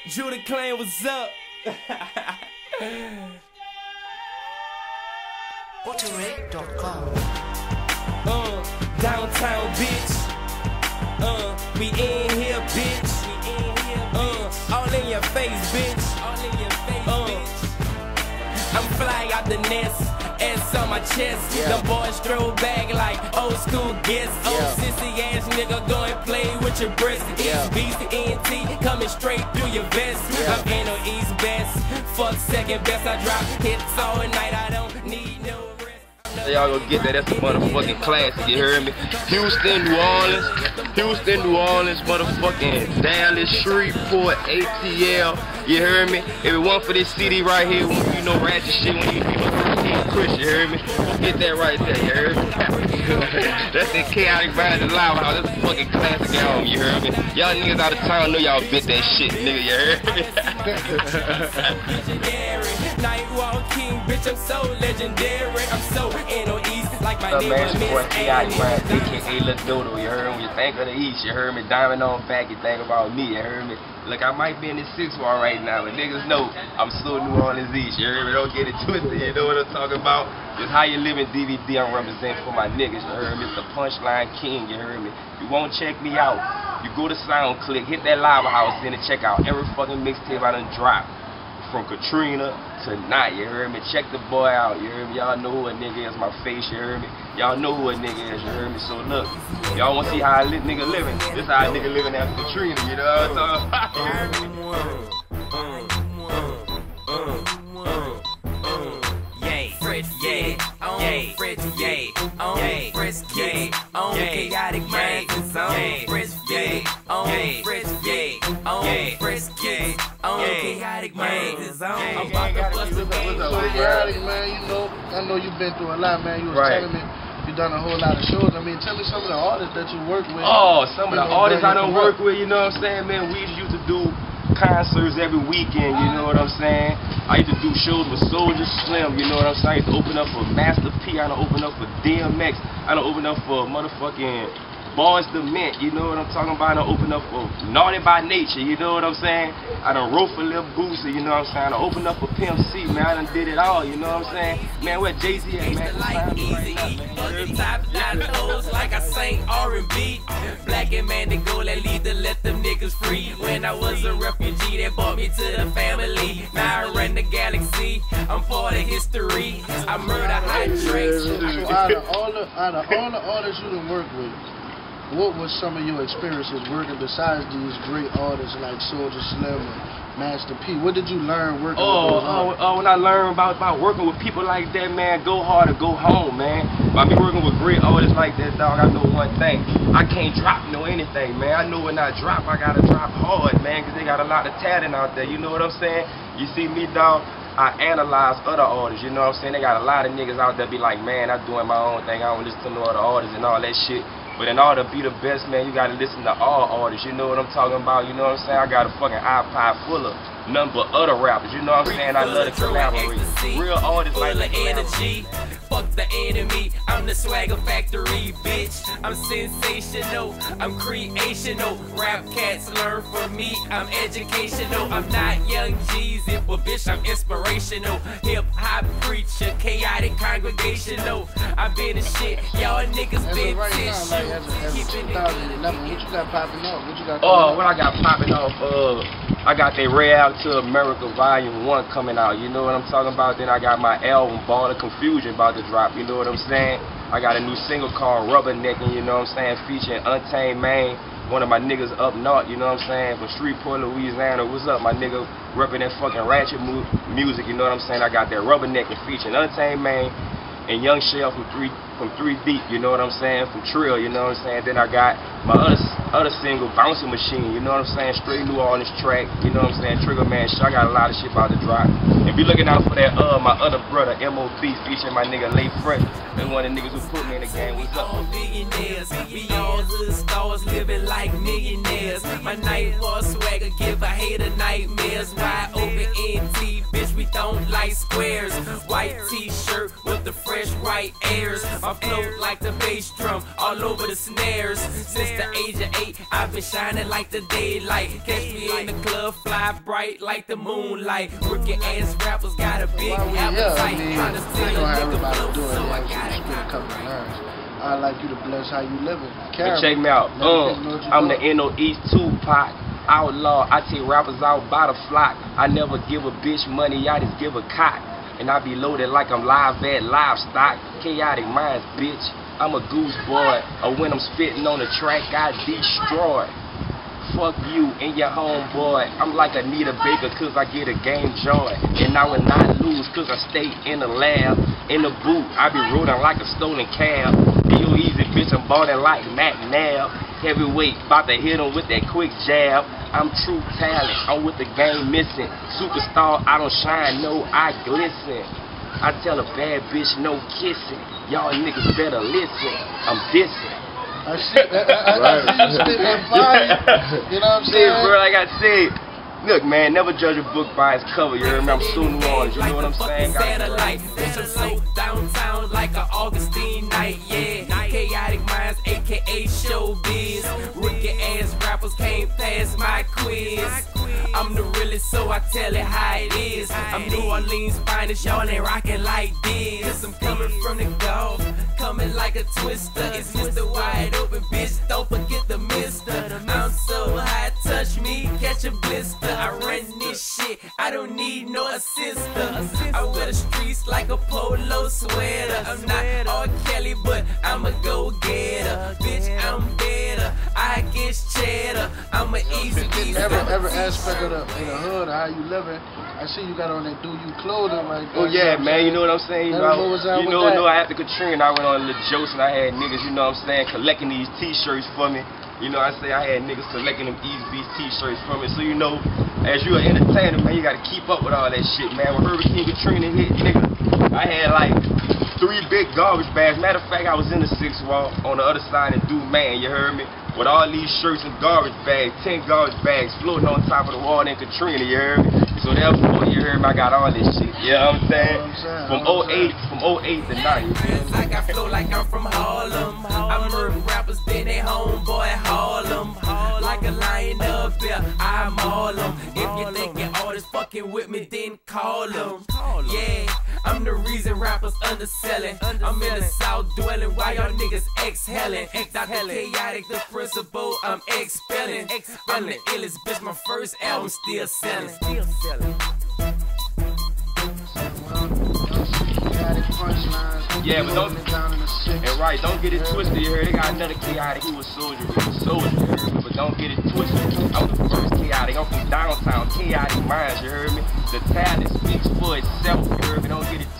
Judah Clan, what's up? Autorate.com. Downtown, bitch. We in here, bitch. All in your face, bitch. I'm fly out the nest, ass on my chest. The boys throw back like old school guests. Old sissy ass nigga, go and play with your breasts. East beast, ENT, coming straight through your vest. I'm in no East best, fuck second best. I drop hits all night, I don't need no rest. Y'all gonna get that, that's a motherfucking classic, you heard me? Houston, New Orleans, motherfucking Dallas, Shreveport, ATL, you heard me? If it wasn't for this CD right here, you know ratchet shit when you be my first King Chris, you heard me? Get that right there, you heard me? That's that K-otic behind the live house, that's a fucking classic album, you heard me? Y'all niggas out of town know y'all bit that shit, nigga, you heard me? Nightwalk King, bitch, I'm so legendary. I'm so N.O.E.'s like my name man, is it's your boy Miss K-otic, aka Lil Dodo, you heard me? You think of the East, you heard me? Diamond on back, you think about me, you heard me? Look, I might be in this 6-1 right now, but niggas know I'm still New Orleans East, you heard me? Don't get it twisted, you know what I'm talking about? Just How You Living DVD, I'm representing for my niggas, you heard me? It's the Punchline King, you heard me? You won't check me out, you go to SoundClick, hit that live house in and check out every fucking mixtape I done dropped. From Katrina to Night, you heard me? Check the boy out, you heard me? Y'all know who a nigga is, my face, you heard me? Y'all know who a nigga is, you heard me? So look, y'all wanna see how a lit nigga living? This how a nigga living after Katrina, you know what I'm talking about? K-otic minds is on K-otic minds is on. I'm about to bust the game. K-otic, man, you know, I know you've been through a lot, man. You was telling me you done a whole lot of shows. I mean, tell me some of the artists that you work with. Oh, some of the artists I done work with, you know what I'm saying, man? We used to do concerts every weekend, you know what I'm saying? I used to do shows with Soldier Slim, you know what I'm saying? I used to open up for Master P, I done open up for DMX, I done open up for motherfucking Boys the Mint, you know what I'm talking about? I done open up for Naughty by Nature, you know what I'm saying? I done wrote for Lil Boosie, you know what I'm saying? I done opened up for Pimp C, man, I done did it all, you know what I'm saying? Man, where Jay-Z at, man? Like I sang R&B, black and man to go, let lead to let them niggas free. When I was a refugee, they brought me to the family. Now I run the galaxy, I'm part of history. I murder high drinks. Out of all the artists you done worked with, what was some of your experiences working besides these great artists like Soldier Slim and Master P? What did you learn working with those artists? When I learned about working with people like that, man, go hard or go home, man. By me working with great artists like that, dog, I know one thing. I can't drop anything, man. I know when I drop, I gotta drop hard, man, because they got a lot of talent out there, you know what I'm saying? You see me, dog, I analyze other artists, you know what I'm saying? They got a lot of niggas out there be like, man, I'm doing my own thing, I don't listen to no other artists and all that shit. But in order to be the best, man, you gotta listen to all artists, you know what I'm talking about, you know what I'm saying? I got a fucking iPod full of nothing but other rappers, you know what I'm saying? I love to collaborate. Real artists like that energy. Fuck the enemy, I'm the swagger factory, bitch. I'm sensational, I'm creational. Rap cats learn from me, I'm educational. I'm not Young Jeezy, but bitch, I'm inspirational. Hip-hop preacher, chaotic congregational. I've been a shit, y'all niggas been tissue. Keeping 2011, what you got popping off? What you got what I got popping off, I got that Ray Out to America Volume 1 coming out, you know what I'm talking about? Then I got my album, Ball of Confusion, about to drop, you know what I'm saying? I got a new single called Rubbernecking, you know what I'm saying? Featuring Untamed Maine, one of my niggas up north, you know what I'm saying? From Shreveport, Louisiana. What's up, my nigga? Repping that fucking ratchet music, you know what I'm saying? I got that Rubbernecking featuring Untamed Maine and Young Shell from 3 Deep, you know what I'm saying? From Trill, you know what I'm saying? Then I got my other single, Bouncing Machine, you know what I'm saying? Straight New Orleans track, you know what I'm saying? Trigger Man shit, I got a lot of shit about to drop. And be looking out for that, my other brother, MOB, featuring my nigga Late Fresh. That's one of the niggas who put me in the game. What's up? Billionaires, we all hood stars. cars, living like millionaires. My night was swagger, give a hater nightmares. Wide open NT, bitch, we don't like squares. White t-shirt with the fresh white airs. My float like the bass drum, all over the snares. Since the age of 8, I've been shining like the daylight. Catch me in the club, fly bright like the moonlight. Rookie ass rappers got a big appetite. Trying to steal a nigga flow, so I gotta get a couple lines. I'd like you to bless how you living. Check me out. I'm the NO East Tupac. Outlaw, I take rappers out by the flock. I never give a bitch money, I just give a cock. And I be loaded like I'm live at livestock. Chaotic minds, bitch. I'm a goose boy. Or when I'm spitting on the track, I destroy. Fuck you and your homeboy. I'm like Anita Baker cause I get a game joy. And I will not lose cause I stay in the lab. In the boot, I be rolling like a stolen cab. Yo easy bitch, I'm ballin' like Mac Nab. Heavyweight, bout to hit him with that quick jab. I'm true talent, I'm with the game missing. Superstar, I don't shine, no, I glisten. I tell a bad bitch no kissing. Y'all niggas better listen, I'm dissing. I see you spitting fire. You know what I'm saying? Bro, like I said, look man, never judge a book by its cover, you hear me? I'm shooting ones, you know what I'm saying? Satellite, bitch, I'm so downtown like an Augustine night, yeah. Chaotic minds, aka showbiz. Rookie ass rappers can't pass my quiz. I'm the realest, so I tell it how it is. I'm New Orleans finest, y'all ain't rockin' like this. I'm coming from the Gulf, coming like a twister. It's Mr. Wide Open, bitch, don't forget the mister. I'm so high, touch me, catch a blister. I run this shit, I don't need no assister. I wear the streets like a polo sweater. I'm not R. Kelly, but I'm a go-getter. Bitch, I'm better, I get cheddar. I'm a easy piece. Every aspect of the hood, how you living, I see you got on that do you clothing like that. Oh yeah, man, you know what I'm saying? You know, after Katrina, I went on a little jokes and I had niggas, you know what I'm saying, collecting these t-shirts for me. You know, I had niggas collecting them East Beast t-shirts from me. So you know, as you an entertainer, man, you gotta keep up with all that shit, man. When Hurricane Katrina hit, nigga, I had like 3 big garbage bags. Matter of fact, I was in the 6th wall on the other side and man, you heard me? With all these shirts and garbage bags, 10 garbage bags floating on top of the wall in Katrina, you heard me? So therefore, you heard me, I got all this shit, you know what I'm saying? From 08 to 9. Like I flow like I'm from Harlem. I murder rappers, then they homeboy Harlem. Like a lion up there, I maul them. If you think your artist fucking with me, then call them. Yeah, I'm the reason rappers underselling. I'm in the South dwelling while y'all niggas exhaling. Dr. Chaotic, the principal, I'm expelling. I'm the illest bitch, my first album still selling. Yeah, but don't get it twisted, you heard? They got another Chaotic who was soldier, you heard me? But don't get it twisted. I'm the first Chaotic, I'm from downtown, Chaotic minds, you heard me? The talent speaks for itself, you heard me? Don't get it